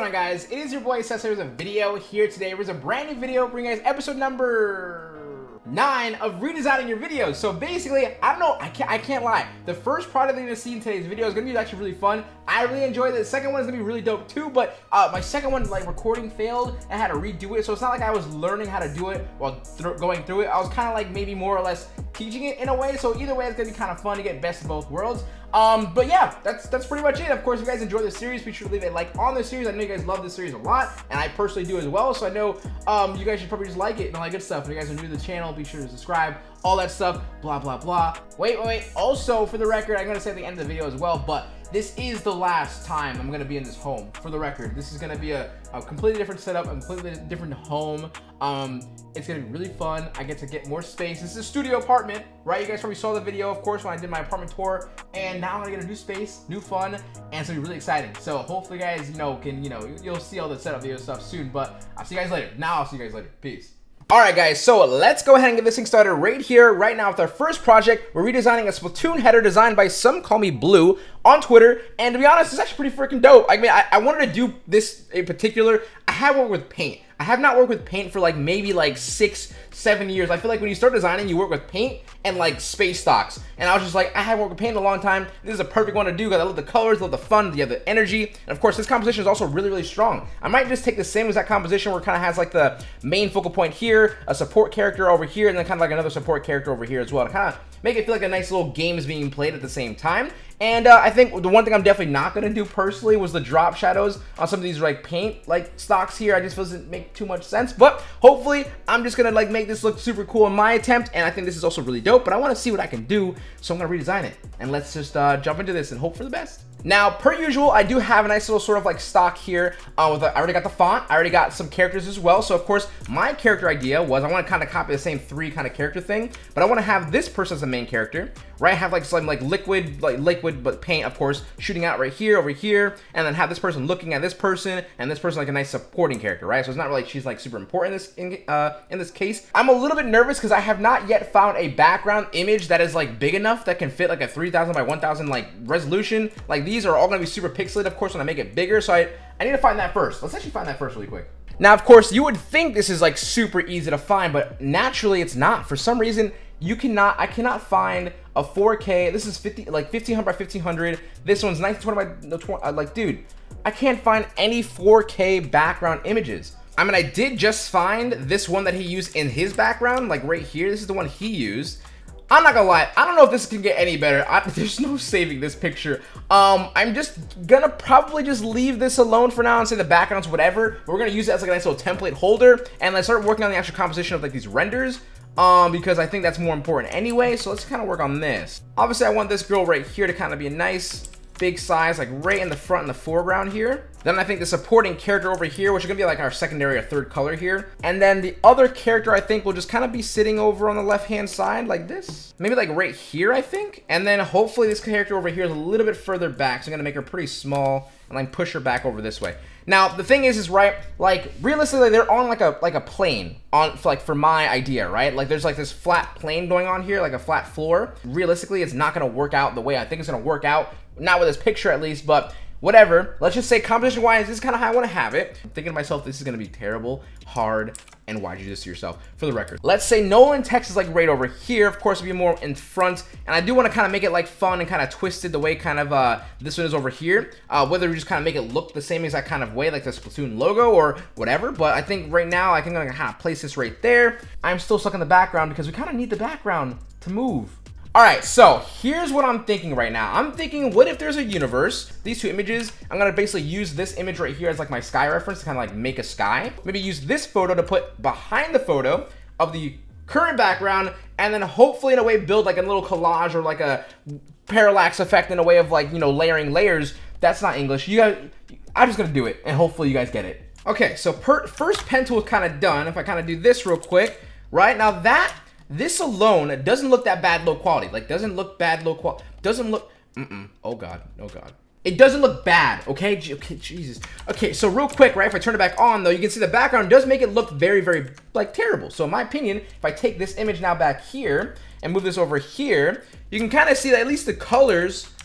going on, guys? It is your boy Seth. There's a video here today. There's a brand new video bringing you guys episode number 9 of redesigning your videos. So basically, I don't know, I can't lie. The first product that you're gonna see in today's video is gonna be actually really fun. I really enjoyed it. The second one is gonna be really dope too, but my second one, like, recording failed and I had to redo it. So it's not like I was learning how to do it while going through it. I was kind of like maybe more or less teaching it in a way. So either way, it's gonna be kind of fun to get best of both worlds. But yeah, that's pretty much it. Of course, if you guys enjoy this series, be sure to leave a like on this series. I know you guys love this series a lot, and I personally do as well. So I know you guys should probably just like it and all that good stuff. If you guys are new to the channel, be sure to subscribe, all that stuff, blah, blah, blah. Wait. Also, for the record, I'm gonna say at the end of the video as well, but this is the last time I'm gonna be in this home. For the record, this is gonna be a completely different setup, a completely different home. It's gonna be really fun. I get to get more space. This is a studio apartment, right? You guys probably saw the video, of course, when I did my apartment tour, and now I'm gonna get a new space, new fun, and it's gonna be really exciting. So hopefully, guys, you'll see all the setup video stuff soon. But I'll see you guys later. Now I'll see you guys later. Peace. Alright, guys, so let's go ahead and get this thing started right here, right now with our first project. We're redesigning a Splatoon header designed by Some Call Me Blue on Twitter, and to be honest, it's actually pretty freaking dope. I mean, I wanted to do this in particular. I have worked with paint. I have not worked with paint for like maybe like 6-7 years. I feel like when you start designing, you work with paint and like space stocks. And I was just like, I haven't worked with paint in a long time. This is a perfect one to do because I love the colors, love the fun, you have the energy. And of course, this composition is also really, really strong. I might just take the same exact composition where it kind of has like the main focal point here, a support character over here, and then kind of like another support character over here as well to kind of make it feel like a nice little game is being played at the same time. And I think the one thing I'm definitely not going to do personally was the drop shadows on some of these like paint like stocks here. I just doesn't make too much sense, but hopefully I'm just going to like make this look super cool in my attempt. And I think this is also really dope, but I want to see what I can do. So I'm going to redesign it, and let's just jump into this and hope for the best. Now, per usual, I do have a nice little sort of like stock here. I already got the font. I already got some characters as well. So of course, my character idea was I want to kind of copy the same 3 kind of character thing, but I want to have this person as the main character, right? Have like some like liquid but paint, of course, shooting out right here, over here, and then have this person looking at this person, and this person like a nice supporting character, right? So it's not really she's like super important in this case. I'm a little bit nervous because I have not yet found a background image that is like big enough that can fit like a 3000 by 1000 like resolution. Like these are all going to be super pixelated, of course, when I make it bigger. So I need to find that first. Let's actually find that first really quick. Now, of course, you would think this is like super easy to find, but naturally it's not. For some reason, I cannot find a 4K. This is 1500 by 1500. This one's 1920 by like, dude, I can't find any 4K background images. I mean, I did just find this one that he used in his background, like right here. This is the one he used. I'm not gonna lie, I don't know if this can get any better. There's no saving this picture. I'm just gonna probably just leave this alone for now and say the background's whatever. But we're gonna use it as like a nice little template holder, and let's start working on the actual composition of like these renders. Because I think that's more important anyway. So let's kind of work on this. Obviously, I want this girl right here to kind of be a nice big size, like right in the front and the foreground here. Then I think the supporting character over here, which is gonna be like our secondary or third color here. And then the other character I think will just kind of be sitting over on the left hand side like this. Maybe like right here, I think. And then hopefully this character over here is a little bit further back. So I'm gonna make her pretty small and like push her back over this way. Now the thing is right, like realistically they're on like a plane for my idea, right? Like there's like this flat plane going on here, like a flat floor. Realistically, it's not gonna work out the way I think it's gonna work out. Not with this picture at least, but whatever. Let's just say composition wise, this is kind of how I want to have it. I'm thinking to myself, this is going to be terrible, hard, and why'd you do this to yourself? For the record, let's say Nolan text is like right over here. Of course, it'll be more in front, and I do want to kind of make it like fun and kind of twisted the way kind of this one is over here. Whether we just kind of make it look the same exact kind of way, like the Splatoon logo or whatever. But I think right now I think I'm gonna kind of place this right there. I'm still stuck in the background because we kind of need the background to move. All right, so here's what I'm thinking right now. I'm thinking, what if there's a universe? These 2 images, I'm gonna basically use this image right here as like my sky reference to kind of like make a sky. Maybe use this photo to put behind the photo of the current background, and then hopefully in a way build like a little collage or like a parallax effect in a way of like, you know, layering layers. That's not English. I'm just gonna do it, and hopefully you guys get it. Okay, so first pen tool is kind of done. If I kind of do this real quick, right now this alone doesn't look that bad low quality. Like doesn't look bad low quality. Doesn't look, oh God, oh God. It doesn't look bad, okay? Okay, Jesus. Okay, so real quick, right, if I turn it back on though, you can see the background does make it look very, very like terrible. So in my opinion, if I take this image now back here and move this over here, you can kind of see that at least the colors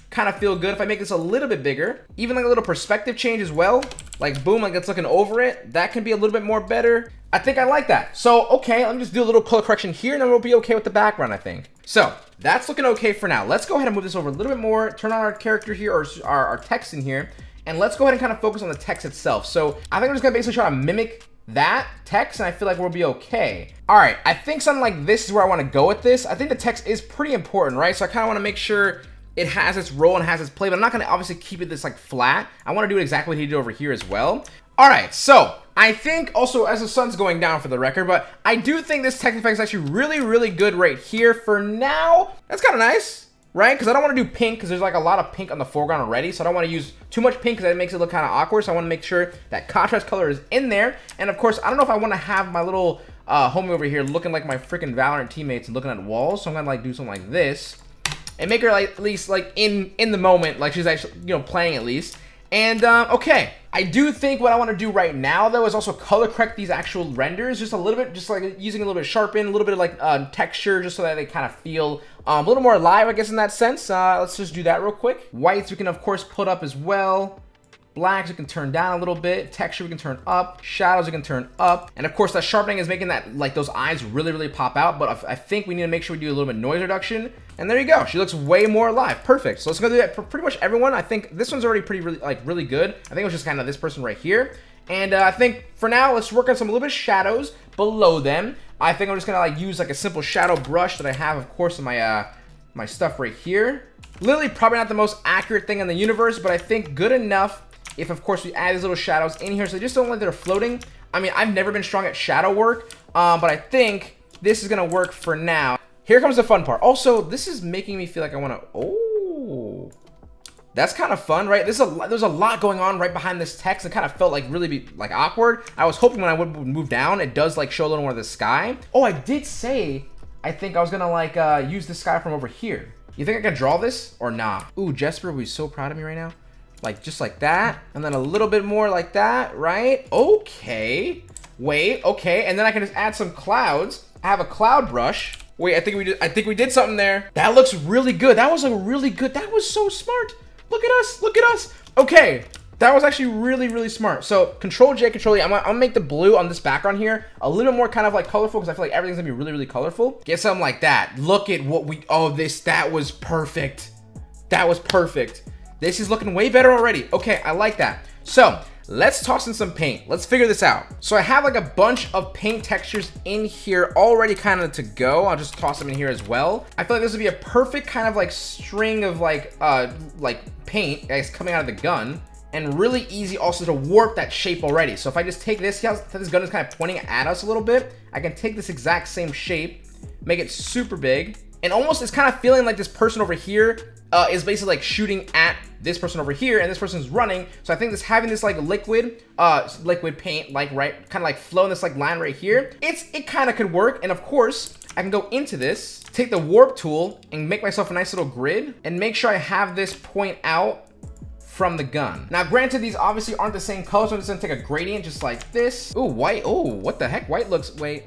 kind of feel good. If I make this a little bit bigger, even like a little perspective change as well, like boom, like it's looking over it, that can be a little bit more better. I think I like that. So, okay, let me just do a little color correction here, and then we'll be okay with the background, I think. So, that's looking okay for now. Let's go ahead and move this over a little bit more, turn on our character here, or our text in here, and let's go ahead and kind of focus on the text itself. So, I think I'm just gonna basically try to mimic that text, and I feel like we'll be okay. All right, I think something like this is where I wanna go with this. I think the text is pretty important, right? So I kinda wanna make sure it has its role and has its play, but I'm not gonna obviously keep it this like flat. I wanna do it exactly what he did over here as well. All right, so I think also as the sun's going down for the record, but I do think this text effect is actually really, really good right here for now. That's kind of nice, right? Because I don't want to do pink because there's like a lot of pink on the foreground already. So I don't want to use too much pink because that makes it look kind of awkward. So I want to make sure that contrast color is in there. And of course, I don't know if I want to have my little homie over here looking like my freaking Valorant teammates and looking at walls. So I'm going to like do something like this and make her like at least like in the moment, like she's actually, you know, playing at least. And, okay, I do think what I want to do right now, though, is also color correct these actual renders just a little bit, just like using a little bit of sharpen, a little bit of like texture, just so that they kind of feel a little more alive, I guess, in that sense. Let's just do that real quick. Whites we can, of course, put up as well. Blacks we can turn down a little bit. Texture we can turn up. Shadows we can turn up. And of course, that sharpening is making that, like, those eyes really, really pop out. But I think we need to make sure we do a little bit of noise reduction. And there you go. She looks way more alive. Perfect. So let's go do that for pretty much everyone. I think this one's already really good. I think it was just kind of this person right here. And I think for now, let's work on some little bit of shadows below them. I think I'm just gonna like use like a simple shadow brush that I have, of course, in my my stuff right here. Literally, probably not the most accurate thing in the universe, but I think good enough. If, of course, we add these little shadows in here, so they just don't like they're floating. I mean, I've never been strong at shadow work, but I think this is going to work for now. Here comes the fun part. Also, this is making me feel like I want to... Oh, that's kind of fun, right? There's a lot going on right behind this text. It kind of felt like really like awkward. I was hoping when I would move down, it does like show a little more of the sky. Oh, I did say I think I was going to like use the sky from over here. You think I can draw this or not? Ooh, Jesper would be so proud of me right now. Like, just like that, and then a little bit more like that, right? Okay, wait, okay, and then I can just add some clouds. I have a cloud brush. Wait, I think we did something there. That looks really good. That was a really good, that was so smart. Look at us, look at us. Okay, that was actually really, really smart. So, Control J, Control E, I'm gonna make the blue on this background here a little more kind of like colorful because I feel like everything's gonna be really, really colorful. Get something like that. Look at what we, oh, that was perfect. That was perfect. This is looking way better already. Okay, I like that. So, let's toss in some paint. Let's figure this out. So I have like a bunch of paint textures in here already kind of to go. I'll just toss them in here as well. I feel like this would be a perfect kind of like string of like paint, I guess, coming out of the gun. And really easy also to warp that shape already. So if I just take this, see how this gun is kind of pointing at us a little bit? I can take this exact same shape, make it super big, and almost it's kind of feeling like this person over here is basically like shooting at this person over here, and this person's running. So I think this having this like liquid paint, like kind of like flow in this like line right here, it kind of could work. And of course, I can go into this, take the warp tool, and make myself a nice little grid, and make sure I have this point out from the gun. Now, granted, these obviously aren't the same color, so I'm just gonna take a gradient just like this. Ooh, white. Oh, what the heck? White looks. Wait.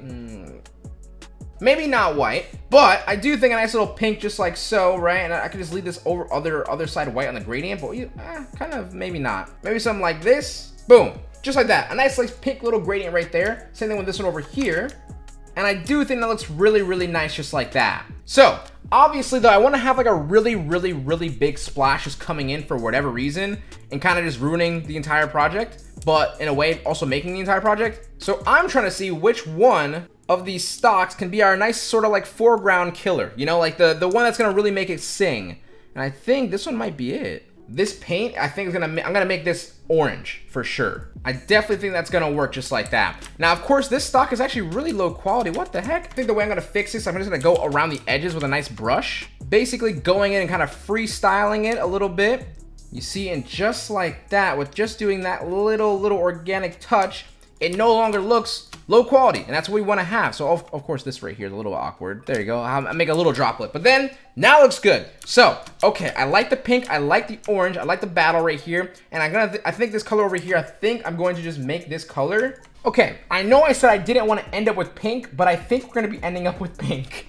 Maybe not white, but I do think a nice little pink just like so, right? And I could just leave this over other side white on the gradient, but kind of maybe not. Maybe something like this. Boom. Just like that. A nice like pink little gradient right there. Same thing with this one over here. And I do think that looks really, really nice just like that. So, obviously though, I want to have like a really, really, really big splash just coming in for whatever reason and kind of just ruining the entire project, but in a way also making the entire project. So I'm trying to see which one of these stocks can be our nice sort of like foreground killer, you know, like the one that's gonna really make it sing. And I think this one might be it. This paint, I think I'm gonna make this orange for sure. I definitely think that's gonna work just like that. Now, of course, this stock is actually really low quality. What the heck? I think the way I'm gonna fix this, I'm just gonna go around the edges with a nice brush, basically going in and kind of freestyling it a little bit. You see, and just like that, with just doing that little organic touch, it no longer looks low quality, and that's what we want to have. So of course this right here is a little awkward. There you go. I make a little droplet, but then now it looks good. So okay, I like the pink, I like the orange, I like the battle right here, and I think this color over here, I think I'm going to just make this color Okay, I know I said I didn't want to end up with pink, but I think we're gonna be ending up with pink.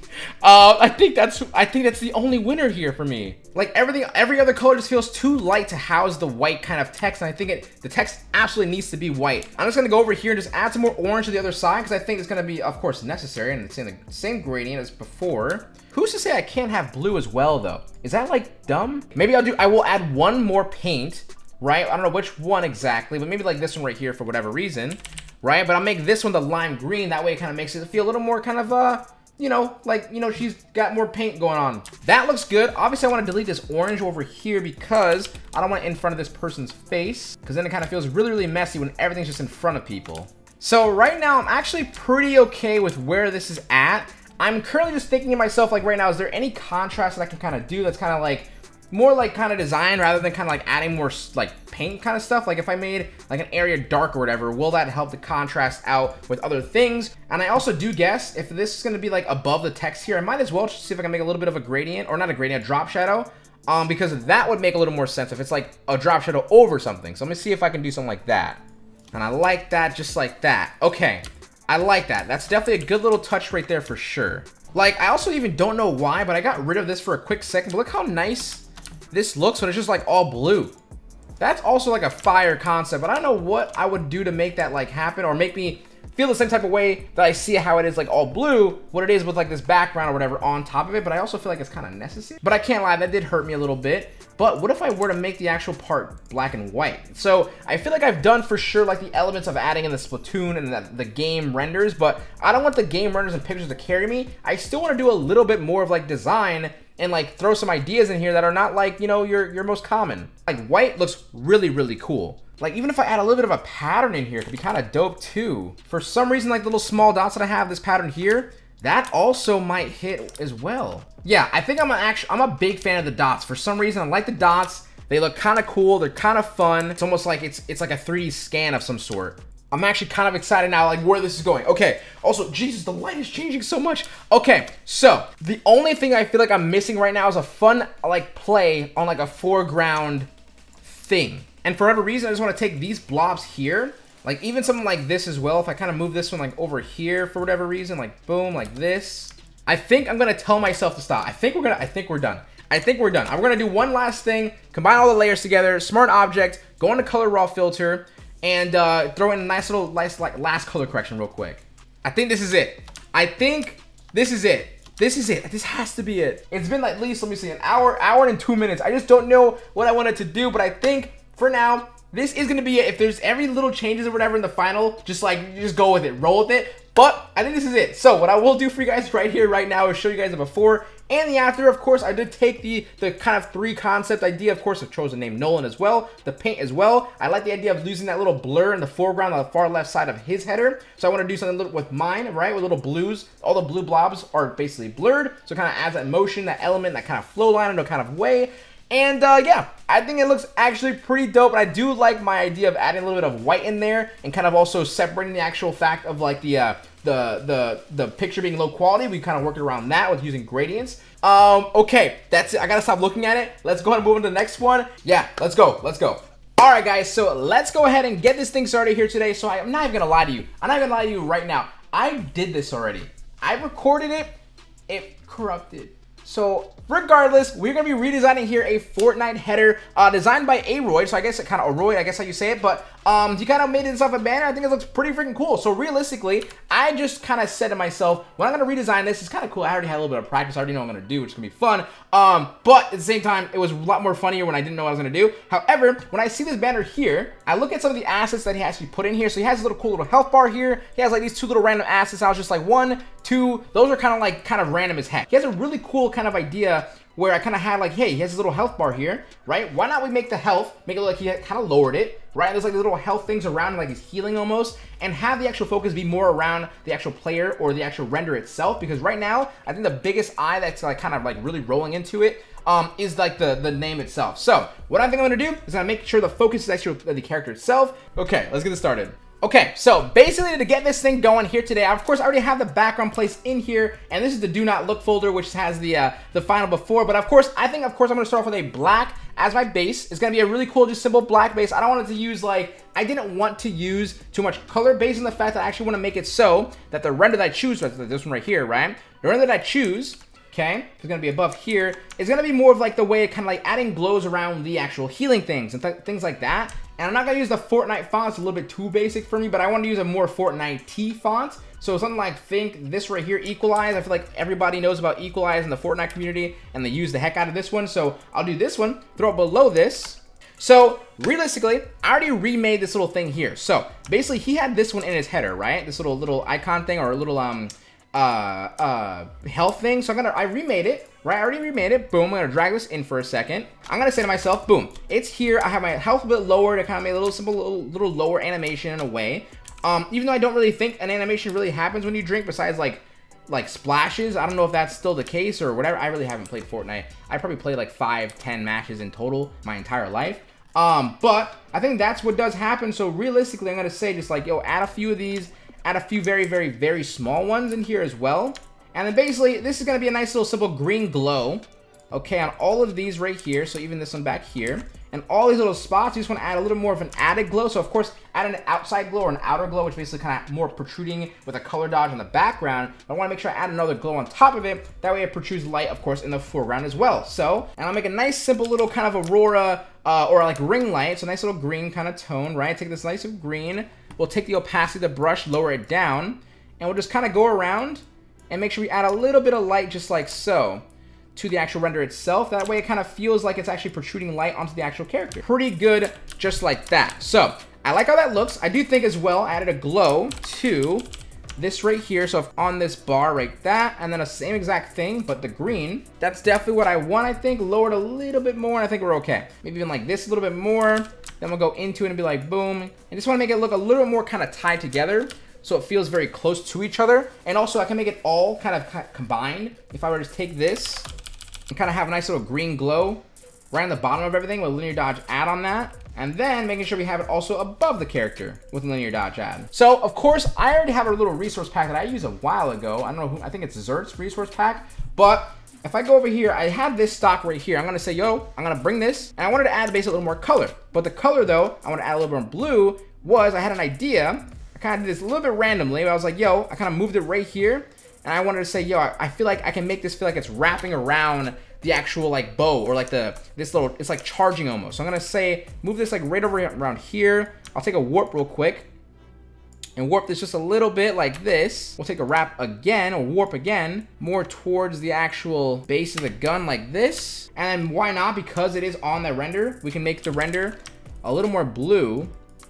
I think that's the only winner here for me. Like every other color just feels too light to house the white kind of text, and I think the text absolutely needs to be white. I'm just gonna go over here and just add some more orange to the other side because I think it's gonna be, of course, necessary, and it's in the same gradient as before. Who's to say I can't have blue as well, though? Is that like dumb? Maybe I will add one more paint, right? I don't know which one exactly, but maybe like this one right here for whatever reason. Right, but I'll make this one the lime green. That way it kind of makes it feel a little more kind of, you know, like, you know, she's got more paint going on. That looks good. Obviously, I want to delete this orange over here because I don't want it in front of this person's face, because then it kind of feels really, really messy when everything's just in front of people. So right now, I'm actually pretty okay with where this is at. I'm currently just thinking to myself, like right now, is there any contrast that I can kind of do that's kind of like, more like kind of design rather than kind of like adding more like paint kind of stuff? Like if I made like an area dark or whatever, will that help the contrast out with other things? And I also do guess if this is going to be like above the text here, I might as well just see if I can make a little bit of a gradient, or not a gradient, a drop shadow, because that would make a little more sense if it's like a drop shadow over something. So let me see if I can do something like that. And I like that, just like that. Okay, I like that. That's definitely a good little touch right there for sure. Like I also even don't know why, but I got rid of this for a quick second, but look how nice this looks when it's just like all blue. That's also like a fire concept, but I don't know what I would do to make that like happen or make me feel the same type of way that I see how it is like all blue, what it is with like this background or whatever on top of it, but I also feel like it's kind of necessary. But I can't lie, that did hurt me a little bit. But what if I were to make the actual part black and white? So I feel like I've done for sure like the elements of adding in the Splatoon and the game renders, but I don't want the game renders and pictures to carry me. I still want to do a little bit more of like design and like throw some ideas in here that are not like, you know, your most common. Like white looks really, really cool. Like even if I add a little bit of a pattern in here, it could be kind of dope too. For some reason, like the little small dots that I have, this pattern here, that also might hit as well. Yeah, I think I'm a big fan of the dots. For some reason, I like the dots. They look kind of cool. They're kind of fun. It's almost like it's like a 3D scan of some sort. I'm actually kind of excited now, like where this is going. Okay, also, Jesus, the light is changing so much. Okay, so the only thing I feel like I'm missing right now is a fun like play on like a foreground thing. And for whatever reason, I just want to take these blobs here, like even something like this as well. If I kind of move this one like over here for whatever reason, like boom, like this. I think I'm gonna tell myself to stop. I think we're done. I think we're done. We're gonna do one last thing, combine all the layers together, smart object, go into color raw filter, and throw in a nice like last color correction real quick. I think this is it. This has to be it. It's been like, at least, let me see, an hour and 2 minutes. I just don't know what I wanted to do, but I think for now, this is gonna be it. If there's every little changes or whatever in the final, just go with it, roll with it. But I think this is it. So what I will do for you guys right here, right now, is show you guys the before and the after. Of course, I did take the kind of 3 concept idea. Of course, I chose the name Nolan as well, the paint as well. I like the idea of losing that little blur in the foreground on the far left side of his header. So I want to do something with mine, right, with little blues. All the blue blobs are basically blurred, so it kind of adds that motion, that element, that kind of flow line in a kind of way. And yeah, I think it looks actually pretty dope. And I do like my idea of adding a little bit of white in there and kind of also separating the actual fact of like the picture being low quality. We kind of worked around that with using gradients. Okay, that's it. I gotta stop looking at it. Let's go ahead and move on to the next one. Yeah, let's go. All right, guys, so let's go ahead and get this thing started here today. So I'm not even gonna lie to you. I'm not gonna lie to you right now. I did this already. I recorded it. It corrupted. So regardless, we're going to be redesigning here a Fortnite header designed by Aroyd. So I guess it kind of Aroyd, I guess how you say it. But he kind of made himself a banner. I think it looks pretty freaking cool. So realistically, I just kind of said to myself, when I'm going to redesign this, it's kind of cool. I already had a little bit of practice. I already know what I'm going to do, which is going to be fun. But at the same time, it was a lot more funnier when I didn't know what I was going to do. However, when I see this banner here, I look at some of the assets that he actually put in here. So he has a little cool little health bar here. He has like these 2 little random assets. I was just like 1, 2. Those are kind of random as heck. He has a really cool kind of idea where I kind of had like, hey, he has his little health bar here, right? Why not we make the health, make it look like he kind of lowered it, right? There's like little health things around him, like he's healing almost, and have the actual focus be more around the actual player or the actual render itself, because right now, I think the biggest eye that's like kind of like really rolling into it is like the name itself. So what I think I'm gonna do is I'm gonna make sure the focus is actually the character itself. Okay, let's get this started. Okay, so basically to get this thing going here today, of course I already have the background placed in here, and this is the do not look folder, which has the final before. But of course I'm gonna start off with a black as my base. It's gonna be a really cool, just simple black base. I don't want it to use I didn't want to use too much color based on the fact that I actually want to make it so that the render that I choose, this one right here, right? The render that I choose, okay, it's gonna be above here. It's gonna be more of like the way it kind of like adding glows around the actual healing things and things like that. And I'm not gonna use the Fortnite font, it's a little bit too basic for me, but I want to use a more Fortnite font. So something like, think this right here, Equalize. I feel like everybody knows about Equalize in the Fortnite community, and they use the heck out of this one. So I'll do this one, throw it below this. So realistically, I already remade this little thing here. So basically he had this one in his header, right? This little icon thing, or a little health thing. So I remade it, right? I already remade it. Boom, I'm gonna drag this in for a second. I'm gonna say to myself, boom, it's here. I have my health a bit lower to kind of make a little simple, little lower animation in a way. Even though I don't really think an animation really happens when you drink, besides like splashes. I don't know if that's still the case or whatever. I really haven't played Fortnite. I probably played like 5-10 matches in total my entire life. But I think that's what does happen. So realistically, I'm gonna say just like, yo, add a few of these, add a few very, very, very small ones in here as well. And then basically, this is gonna be a nice little simple green glow, okay, on all of these right here. So even this one back here. And all these little spots, you just want to add a little more of an added glow. So of course, add an outside glow or an outer glow, which basically kind of more protruding with a color dodge in the background. But I want to make sure I add another glow on top of it. That way it protrudes light, of course, in the foreground as well. So, and I'll make a nice simple little kind of aurora or like ring light. So nice little green kind of tone, right? Take this nice green. We'll take the opacity of the brush, lower it down, and we'll just kind of go around and make sure we add a little bit of light just like so to the actual render itself. That way it kind of feels like it's actually protruding light onto the actual character. Pretty good, just like that. So I like how that looks. I do think as well, I added a glow to this right here. So if on this bar right that, and then a same exact thing, but the green, that's definitely what I want. I think lowered a little bit more, and I think we're okay. Maybe even like this a little bit more. Then we'll go into it and be like, boom. And just want to make it look a little bit more kind of tied together, so it feels very close to each other. And also I can make it all kind of combined. If I were to just take this and kind of have a nice little green glow right on the bottom of everything with linear dodge add on that. And then making sure we have it also above the character with linear dodge add. So of course, I already have a little resource pack that I used a while ago. I don't know who, I think it's Zert's resource pack. But if I go over here, I have this stock right here. I'm gonna say, yo, I'm gonna bring this. And I wanted to add basically a little more color. But the color though, I want to add a little more blue, was I had an idea. I kind of did this a little bit randomly. But I was like, yo, I kind of moved it right here. And I wanted to say, yo, I feel like I can make this feel like it's wrapping around the actual like bow, or like this little, it's like charging almost. So I'm gonna say, move this like right over around here. I'll take a warp real quick and warp this just a little bit like this. We'll take a wrap again, or warp again, more towards the actual base of the gun like this. And why not? Because it is on the render, we can make the render a little more blue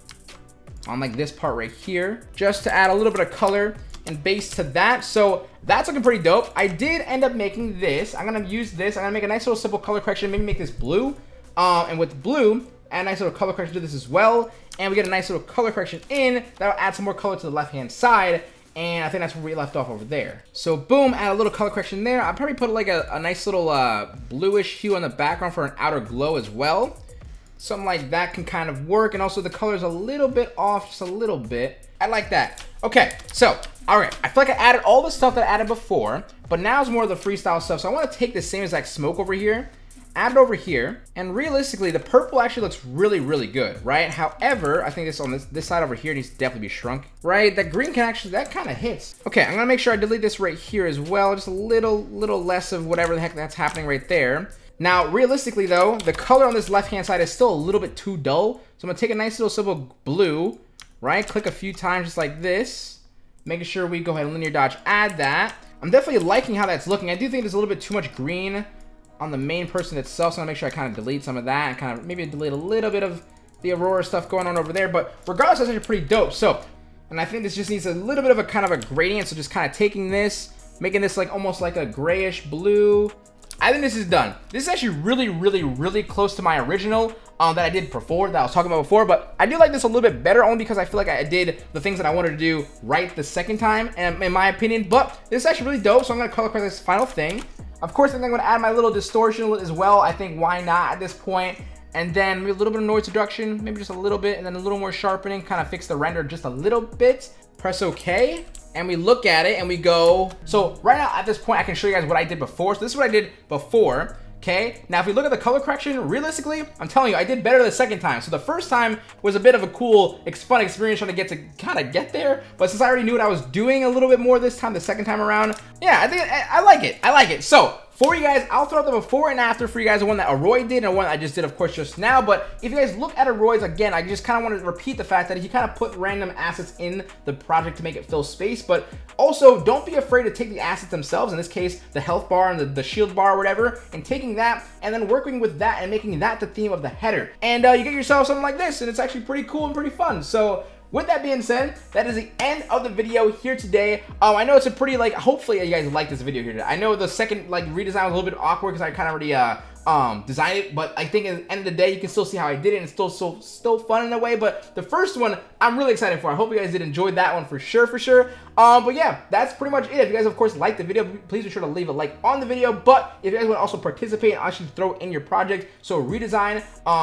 on like this part right here, just to add a little bit of color and base to that. So that's looking pretty dope. I did end up making this. I'm gonna use this. I'm gonna make a nice little simple color correction, maybe make this blue. And with blue, add a nice little color correction to this as well. And we get a nice little color correction in. That'll add some more color to the left-hand side. And I think that's where we left off over there. So boom, add a little color correction there. I'll probably put like a nice little bluish hue on the background for an outer glow as well. Something like that can kind of work. And also the color's a little bit off, just a little bit. I like that. Okay, so, all right. I feel like I added all the stuff that I added before, but now it's more of the freestyle stuff. So I want to take the same exact smoke over here, add it over here, and realistically, the purple actually looks really, really good, right? However, I think this on this side over here needs to definitely be shrunk, right? That green can actually, that kind of hits. Okay, I'm gonna make sure I delete this right here as well, just a little less of whatever the heck that's happening right there. Now, realistically though, the color on this left-hand side is still a little bit too dull, so I'm gonna take a nice little simple blue, right? Click a few times just like this, making sure we go ahead and linear dodge add that. I'm definitely liking how that's looking. I do think there's a little bit too much green on the main person itself, so I'm gonna make sure I kind of delete some of that and kind of maybe delete a little bit of the Aurora stuff going on over there. But regardless, that's actually pretty dope. So, and I think this just needs a little bit of a kind of a gradient. So just kind of taking this, making this like almost like a grayish blue. I think this is done. This is actually really close to my original that I did before, that I was talking about before, but I do like this a little bit better only because I feel like I did the things that I wanted to do right the second time, and in my opinion. But this is actually really dope, so I'm gonna color correct this final thing. Of course, I think I'm gonna add my little distortion as well. I think why not at this point? and then maybe a little bit of noise reduction, maybe just a little bit, and then a little more sharpening, kind of fix the render just a little bit. Press OK, and we look at it and we go. So right now at this point, I can show you guys what I did before. So this is what I did before. Okay, now if we look at the color correction, realistically, I'm telling you, I did better the second time. So the first time was a bit of a cool, fun experience trying to kind of get there. But since I already knew what I was doing a little bit more this time, the second time around, yeah, I think I like it. I like it. So for you guys, I'll throw out the before and after for you guys, the one that Aroy did and one I just did, of course, just now. But if you guys look at Aroy's, again, I just kind of want to repeat the fact that he kind of put random assets in the project to make it fill space. But also, don't be afraid to take the assets themselves, in this case, the health bar and the shield bar or whatever, and taking that and then working with that and making that the theme of the header. And you get yourself something like this, and it's actually pretty cool and pretty fun. So with that being said, that is the end of the video here today. I know it's a pretty, hopefully you guys like this video here today. I know the second, redesign was a little bit awkward because I kind of already, designed it, but I think at the end of the day, you can still see how I did it, and it's still fun in a way. But the first one, I'm really excited for. I hope you guys did enjoy that one for sure. But yeah, that's pretty much it. If you guys, of course, like the video, please be sure to leave a like on the video. But if you guys want to also participate and actually throw in your project, so redesign,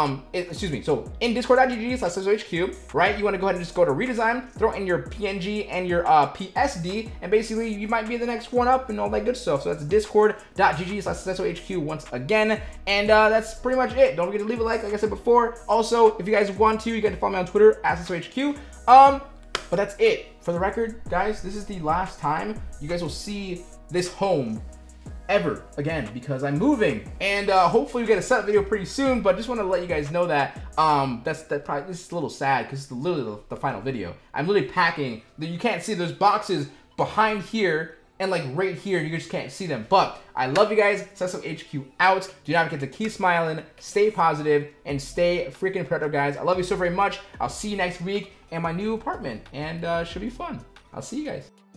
so in discord.gg/SSOHQ, right? You want to go ahead and just go to redesign, throw in your PNG and your PSD, and basically you might be the next one up and all that good stuff. So that's discord.gg/SSOHQ once again. And that's pretty much it. Don't forget to leave a like I said before. Also, if you guys want to, you can follow me on Twitter, @SSOHQ. But that's it. For the record, guys, this is the last time you guys will see this home ever again, because I'm moving, and hopefully we get a setup video pretty soon. But just want to let you guys know that this is a little sad because it's literally the final video. I'm literally packing. You can't see those boxes behind here and right here, you just can't see them. But I love you guys. SSOHQ out. Do not forget to keep smiling, stay positive, and stay freaking productive, guys. I love you so very much. I'll see you next week in my new apartment, and should be fun. I'll see you guys.